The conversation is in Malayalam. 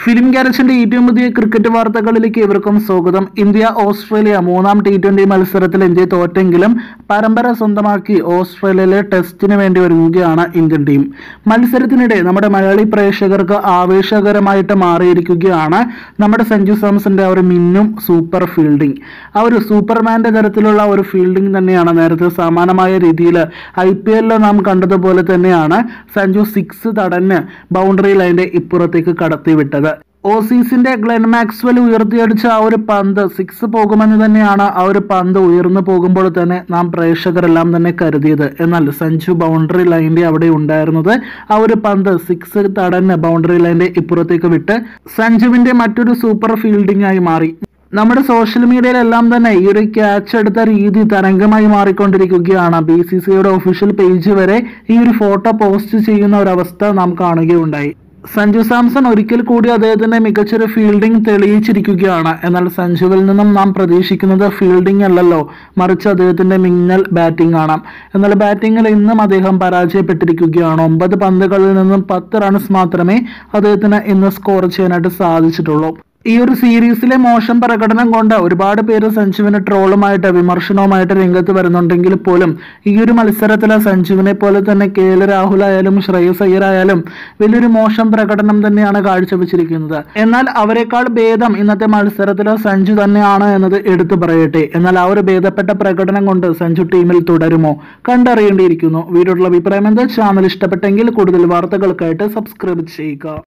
ഫിലിം ഗാരേജിന്റെ ഏറ്റവും പുതിയ ക്രിക്കറ്റ് വാർത്തകളിലേക്ക് ഏവർക്കും സ്വാഗതം. ഇന്ത്യ ഓസ്ട്രേലിയ മൂന്നാം T20 മത്സരത്തിൽ ഇന്ത്യ തോറ്റെങ്കിലും പരമ്പര സ്വന്തമാക്കി ഓസ്ട്രേലിയയിലെ ടെസ്റ്റിന് വേണ്ടി ഒരുങ്ങുകയാണ് ഇന്ത്യൻ ടീം. മത്സരത്തിനിടെ നമ്മുടെ മലയാളി പ്രേക്ഷകർക്ക് ആവേശകരമായിട്ട് മാറിയിരിക്കുകയാണ് നമ്മുടെ സഞ്ജു സാംസന്റെ ഒരു മിന്നും സൂപ്പർ ഫീൽഡിംഗ്. ആ ഒരു സൂപ്പർമാന്റെ തരത്തിലുള്ള ഒരു ഫീൽഡിംഗ് തന്നെയാണ് നേരത്തെ സമാനമായ രീതിയിൽ IPL നാം കണ്ടതുപോലെ തന്നെയാണ് സഞ്ജു 6 തടഞ്ഞ് ബൗണ്ടറി ലൈൻ്റെ ഇപ്പുറത്തേക്ക് കടത്തിവിട്ടത്. ഓസീസിന്റെ ഗ്ലെൻ മാക്സ്വെൽ ഉയർത്തിയടിച്ച ആ ഒരു പന്ത് 6 പോകുമെന്ന് തന്നെയാണ് ആ ഒരു പന്ത് ഉയർന്നു പോകുമ്പോൾ തന്നെ നാം പ്രേക്ഷകരെല്ലാം തന്നെ കരുതിയത്. എന്നാൽ സഞ്ജു ബൗണ്ടറി ലൈൻ്റെ അവിടെ ഉണ്ടായിരുന്നത് ആ ഒരു പന്ത് 6 തടഞ്ഞ് ബൗണ്ടറി ലൈൻ്റെ ഇപ്പുറത്തേക്ക് വിട്ട് സഞ്ജുവിന്റെ മറ്റൊരു സൂപ്പർ ഫീൽഡിംഗ് ആയി മാറി. നമ്മുടെ സോഷ്യൽ മീഡിയയിലെല്ലാം തന്നെ ഈ ഒരു ക്യാച്ച് എടുത്ത രീതി തരംഗമായി മാറിക്കൊണ്ടിരിക്കുകയാണ്. BCCIയുടെ ഒഫീഷ്യൽ പേജ് വരെ ഈ ഒരു ഫോട്ടോ പോസ്റ്റ് ചെയ്യുന്ന ഒരവസ്ഥ നാം കാണുകയുണ്ടായി. സഞ്ജു സാംസൺ ഒരിക്കൽ കൂടി അദ്ദേഹത്തിന്റെ മികച്ചൊരു ഫീൽഡിംഗ് തെളിയിച്ചിരിക്കുകയാണ്. എന്നാൽ സഞ്ജുവിൽ നിന്നും നാം പ്രതീക്ഷിക്കുന്നത് ഫീൽഡിംഗ് അല്ലല്ലോ, മറിച്ച് അദ്ദേഹത്തിന്റെ മിന്നൽ ബാറ്റിംഗ് ആണ്. എന്നാൽ ബാറ്റിംഗിൽ ഇന്നും അദ്ദേഹം പരാജയപ്പെട്ടിരിക്കുകയാണ്. 9 പന്തുകളിൽ നിന്നും 10 റൺസ് മാത്രമേ അദ്ദേഹത്തിന് ഇന്ന് സ്കോർ ചെയ്യാനായിട്ട് സാധിച്ചിട്ടുള്ളൂ. ഈ ഒരു സീരീസിലെ മോശം പ്രകടനം കൊണ്ട് ഒരുപാട് പേര് സഞ്ജുവിനെ ട്രോളുമായിട്ട് വിമർശനവുമായിട്ട് രംഗത്ത് വരുന്നുണ്ടെങ്കിൽ പോലും ഈ ഒരു മത്സരത്തിൽ സഞ്ജുവിനെ പോലെ തന്നെ KL രാഹുൽ ആയാലും ശ്രേയസ് അയ്യർ ആയാലും വലിയൊരു മോശം പ്രകടനം തന്നെയാണ് കാഴ്ചവെച്ചിരിക്കുന്നത്. എന്നാൽ അവരെക്കാൾ ഭേദം ഇന്നത്തെ മത്സരത്തിൽ സഞ്ജു തന്നെയാണ് എന്നത് എടുത്തു പറയട്ടെ. എന്നാൽ ആ ഒരു ഭേദപ്പെട്ട പ്രകടനം കൊണ്ട് സഞ്ജു ടീമിൽ തുടരുമോ കണ്ടറിയേണ്ടിയിരിക്കുന്നു. വീഡിയോയുടെ അഭിപ്രായം എന്താ? ചാനൽ ഇഷ്ടപ്പെട്ടെങ്കിൽ കൂടുതൽ വാർത്തകൾക്കായിട്ട് സബ്സ്ക്രൈബ് ചെയ്യുക.